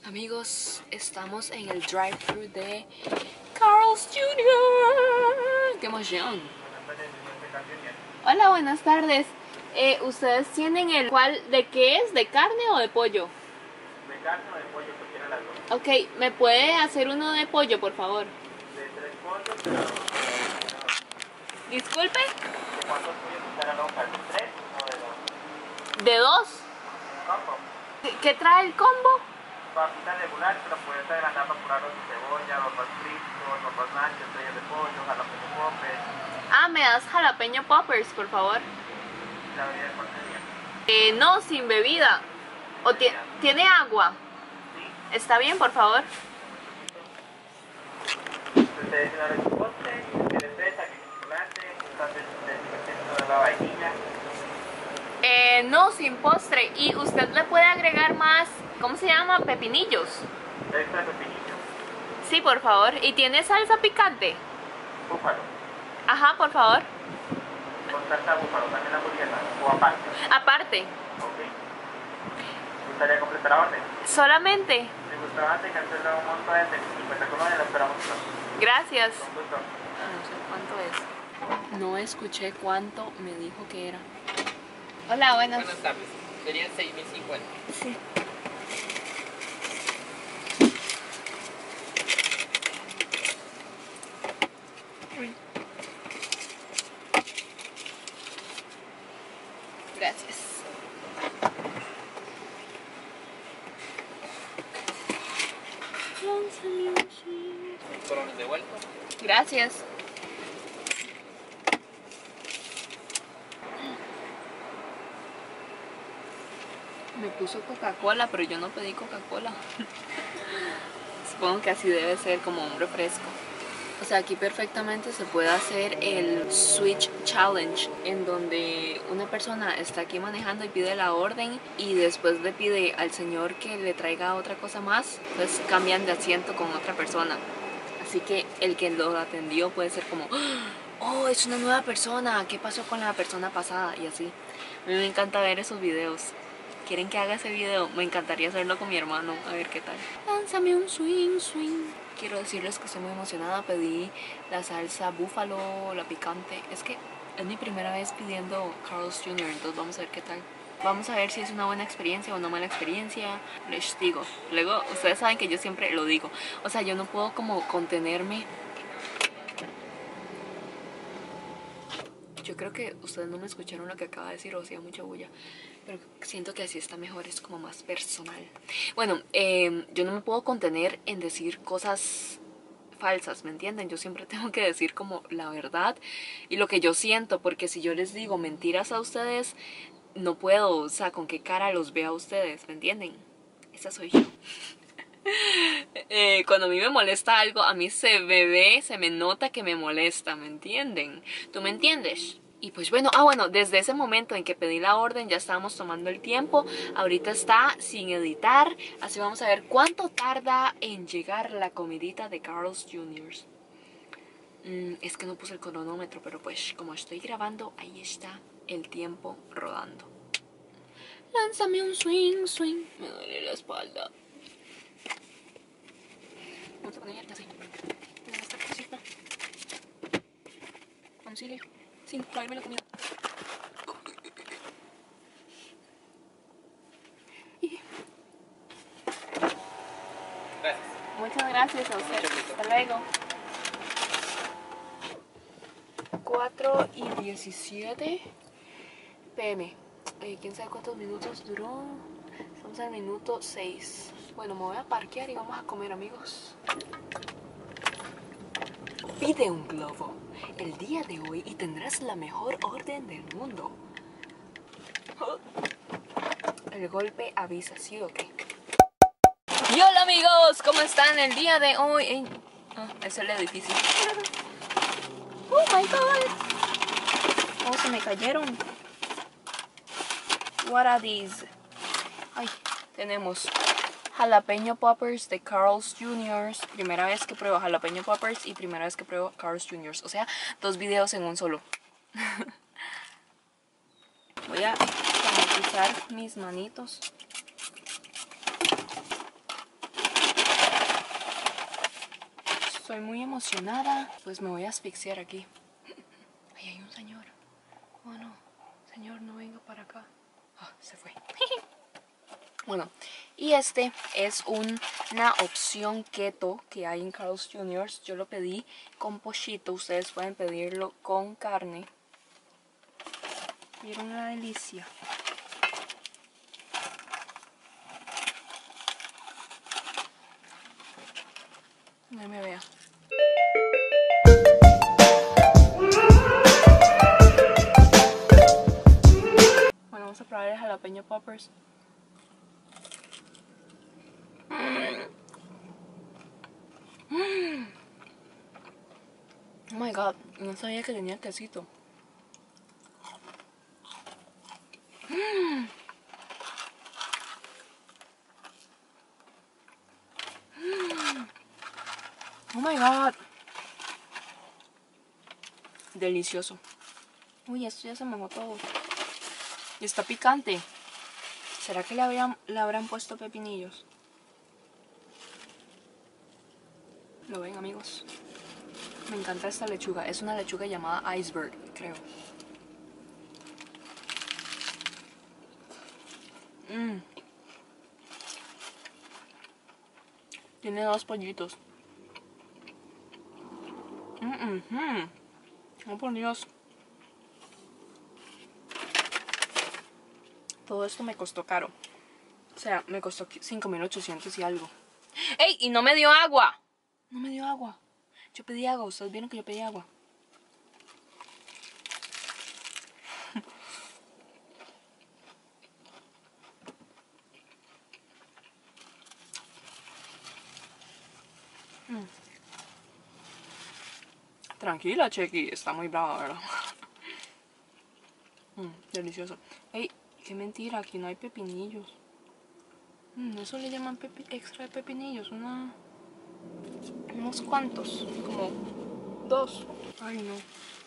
Amigos, estamos en el drive-thru de Carl's Jr. ¡Qué emoción! Hola, buenas tardes. ¿Ustedes tienen el cuál de qué es? ¿De carne o de pollo? De carne o de pollo, cualquiera de las dos. Ok, ¿me puede hacer uno de pollo, por favor? De 3 pollos, pero Disculpe. ¿de cuántos pollos está la lonja? ¿De 3 o de 2? ¿De dos? ¿Combo? ¿Qué trae el combo? Papita regular, pero puedes agrandar para curar los de cebolla, papas fritos, papas nachos, estrellas de pollo, jalapeño poppers. Ah, ¿me das jalapeño poppers, por favor? La bebida de portería. No, sin bebida. ¿O tiene agua? ¿Sí? ¿Está bien, por favor? Ustedes tienen ahora su postre, tiene fresa, que chocolate, está de la vainilla. No, sin postre. ¿Y usted le puede agregar más, cómo se llama? Pepinillos. Extra pepinillo. Sí, por favor. ¿Y tiene salsa picante? Búfalo. Ajá, por favor. Con salsa búfalo, también la hamburguesa, o aparte. Aparte. Ok. ¿Me gustaría completar la orden? Solamente. Si gustaba antes, cancela un monto de 50 colones, la esperamos pronto. Gracias. Con gusto. No sé cuánto es. No escuché cuánto me dijo que era. Hola, buenas. Buenas tardes. Serían 6.050. Sí. Gracias. Colones de vuelta. Gracias. Me puso Coca-Cola, pero yo no pedí Coca-Cola. Supongo que así debe ser, como un refresco. O sea, aquí perfectamente se puede hacer el Switch Challenge, en donde una persona está aquí manejando y pide la orden y después le pide al señor que le traiga otra cosa más, entonces cambian de asiento con otra persona. Así que el que lo atendió puede ser como, oh, es una nueva persona, ¿qué pasó con la persona pasada? Y así. A mí me encanta ver esos videos. ¿Quieren que haga ese video? Me encantaría hacerlo con mi hermano, a ver qué tal. Lánzame un swing, swing. Quiero decirles que estoy muy emocionada. Pedí la salsa búfalo, la picante. Es que es mi primera vez pidiendo Carl's Jr., entonces vamos a ver qué tal. Vamos a ver si es una buena experiencia o una mala experiencia. Les digo. Luego, ustedes saben que yo siempre lo digo. O sea, yo no puedo como contenerme. Yo creo que ustedes no me escucharon lo que acaba de decir o hacía mucha bulla, pero siento que así está mejor, es como más personal. Bueno, yo no me puedo contener en decir cosas falsas, ¿me entienden? Yo siempre tengo que decir como la verdad y lo que yo siento, porque si yo les digo mentiras a ustedes, no puedo, o sea, con qué cara los veo a ustedes, ¿me entienden? Esa soy yo. Cuando a mí me molesta algo, a mí se me ve, se me nota que me molesta, ¿me entienden? ¿Tú me entiendes? Y pues bueno, desde ese momento en que pedí la orden ya estábamos tomando el tiempo. Ahorita está sin editar, así vamos a ver cuánto tarda en llegar la comidita de Carl's Jr. Es que no puse el cronómetro, pero pues como estoy grabando, ahí está el tiempo rodando. Lánzame un swing, swing. Me duele la espalda. Vamos a poner así. Mira esta cosita. Consigue. Sin traerme la comida. Gracias. Muchas gracias a usted. Hasta luego. 4:17 p.m. ¿Quién sabe cuántos minutos duró? Estamos al minuto 6. Bueno, me voy a parquear y vamos a comer, amigos. Pide un globo el día de hoy y tendrás la mejor orden del mundo. El golpe avisa, ¿sí o qué? Y hola amigos, ¿cómo están el día de hoy? Es el edificio. Oh my god. Oh, se me cayeron. What are these? Ay, tenemos jalapeño poppers de Carl's Jr. Primera vez que pruebo jalapeño poppers y primera vez que pruebo Carl's Jr. O sea, 2 videos en un solo. Voy a sanitizar mis manitos. estoy muy emocionada. Pues me voy a asfixiar aquí. Ahí hay un señor. Oh no, señor, no venga para acá. Ah, se fue. Bueno, y este es una opción keto que hay en Carl's Jr. Yo lo pedí con pollito. Ustedes pueden pedirlo con carne. Vieron una delicia. No me vea. Bueno, vamos a probar el jalapeño poppers. Oh my god, no sabía que tenía quesito. Oh my god. Delicioso. Uy, esto ya se mojó todo. Y está picante. ¿Será que le habrán puesto pepinillos? ¿Lo ven, amigos? Me encanta esta lechuga. Es una lechuga llamada iceberg, creo. Tiene dos pollitos. Oh, por Dios. Todo esto me costó caro. O sea, me costó 5.800 y algo. ¡Ey! Y no me dio agua. No me dio agua. Yo pedí agua. Ustedes vieron que yo pedí agua. Tranquila, Chequi. Está muy brava, ¿verdad? Delicioso. ¡Ey! ¡Qué mentira! Aquí no hay pepinillos. Eso le llaman extra de pepinillos. Unos cuantos. Como 2. Ay, no.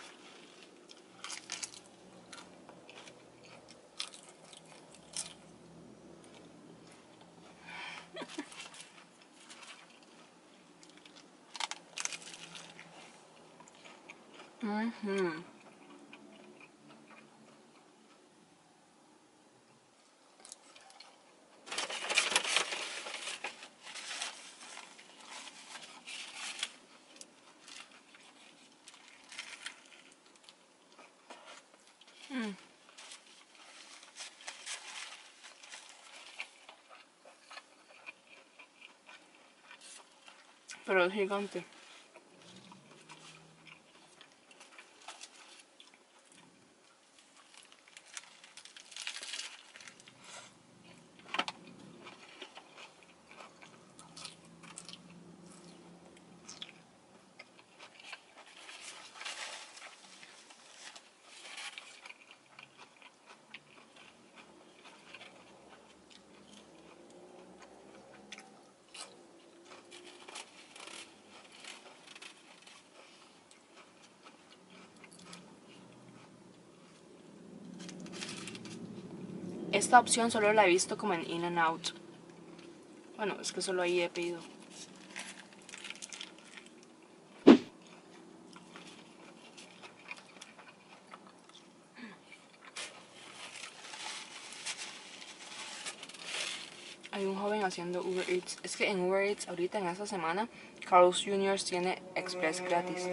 Pero es gigante. Esta opción solo la he visto como en In-N-Out. Bueno, es que solo ahí he pedido. Hay un joven haciendo Uber Eats. Es que en Uber Eats ahorita en esta semana Carl's Jr. tiene Express gratis.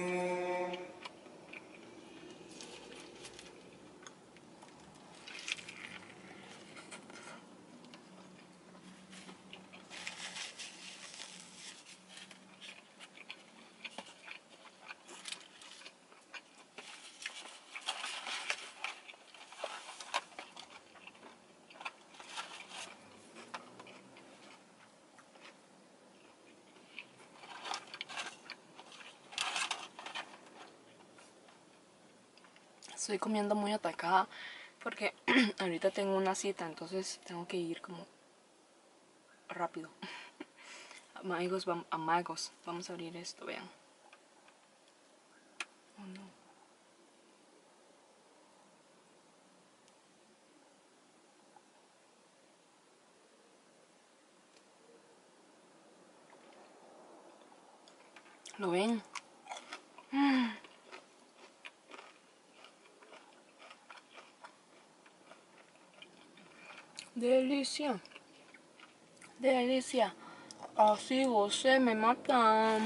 Estoy comiendo muy atacada porque ahorita tengo una cita, entonces tengo que ir como rápido. Amigos, vamos a abrir esto, vean. Oh no. ¿Lo ven? Delicia. Delicia. Así você me mata.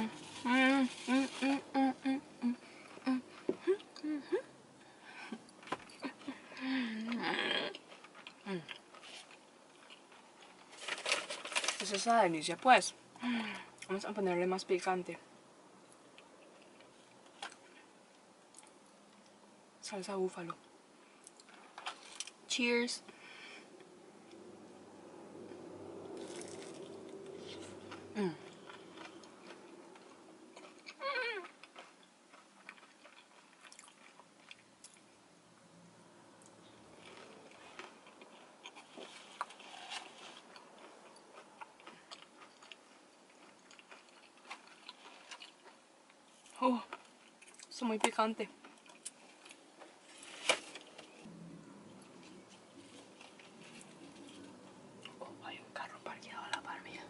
Es esa delicia, pues. Vamos a ponerle más picante. Salsa búfalo. Cheers. Está muy picante. Hay un carro parqueado a la par mía.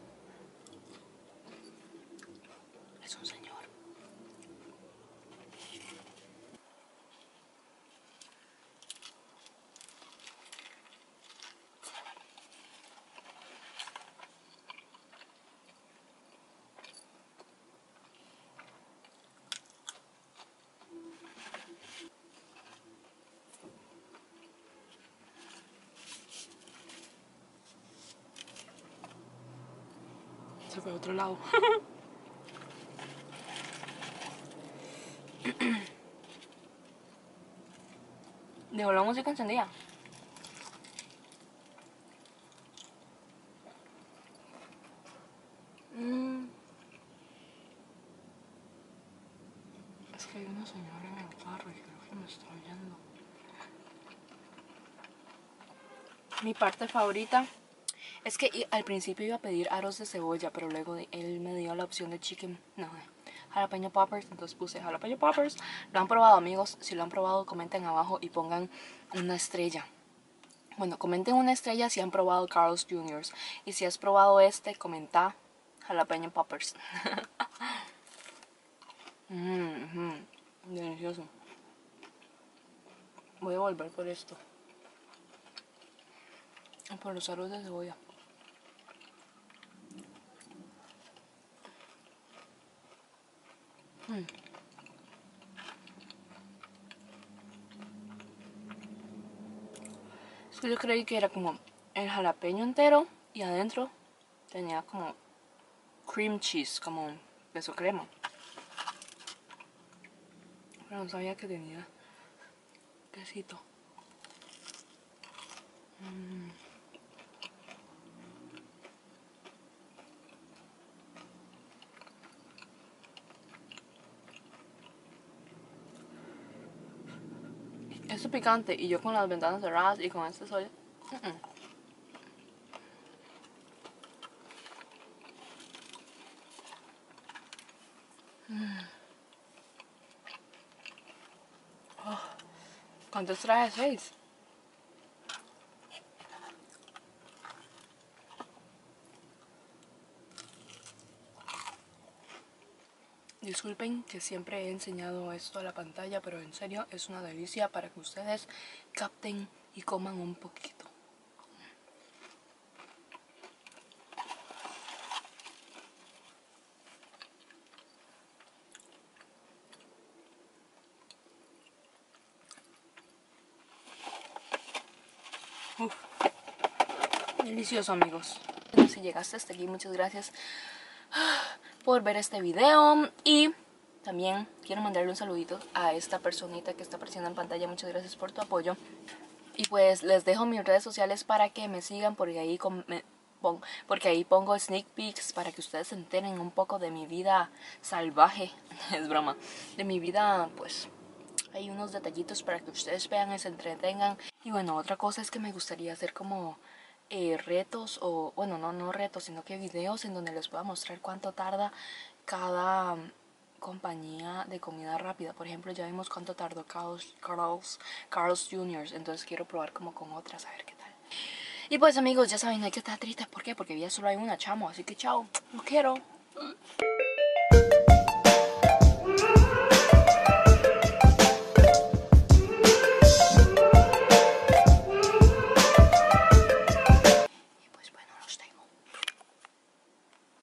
Es un señor. Se fue a otro lado. Dejó la música encendida. Es que hay una señora en el carro y creo que me está oyendo. Mi parte favorita es que al principio iba a pedir aros de cebolla, pero luego él me dio la opción de jalapeño poppers, entonces puse jalapeño poppers. ¿Lo han probado, amigos? Si lo han probado, comenten abajo y pongan una estrella. Bueno, comenten una estrella si han probado Carl's Jr. Y si has probado este, comenta jalapeño poppers. Delicioso. Voy a volver por esto. Por los aros de cebolla. Es que yo creí que era como el jalapeño entero y adentro tenía como cream cheese, como queso crema. Pero no sabía que tenía quesito. Esto es picante y yo con las ventanas cerradas y con este sol. ¿Cuántos traje? 6. Disculpen que siempre he enseñado esto a la pantalla, pero en serio es una delicia para que ustedes capten y coman un poquito. Delicioso, amigos. Bueno, si llegaste hasta aquí, muchas gracias por ver este video. Y también quiero mandarle un saludito a esta personita que está apareciendo en pantalla. Muchas gracias por tu apoyo. Y pues les dejo mis redes sociales para que me sigan, porque ahí pongo sneak peeks para que ustedes se enteren un poco de mi vida salvaje. Es broma. De mi vida, pues hay unos detallitos para que ustedes vean y se entretengan. Y bueno, otra cosa es que me gustaría hacer como retos, o bueno, no retos, sino que videos en donde les pueda mostrar cuánto tarda cada compañía de comida rápida. Por ejemplo, ya vimos cuánto tardó Carl's Jr. Entonces quiero probar como con otras, a ver qué tal. Y pues, amigos, ya saben, hay que estar tristes. ¿Por qué? Porque ya solo hay una, chamo. Así que chao, los quiero.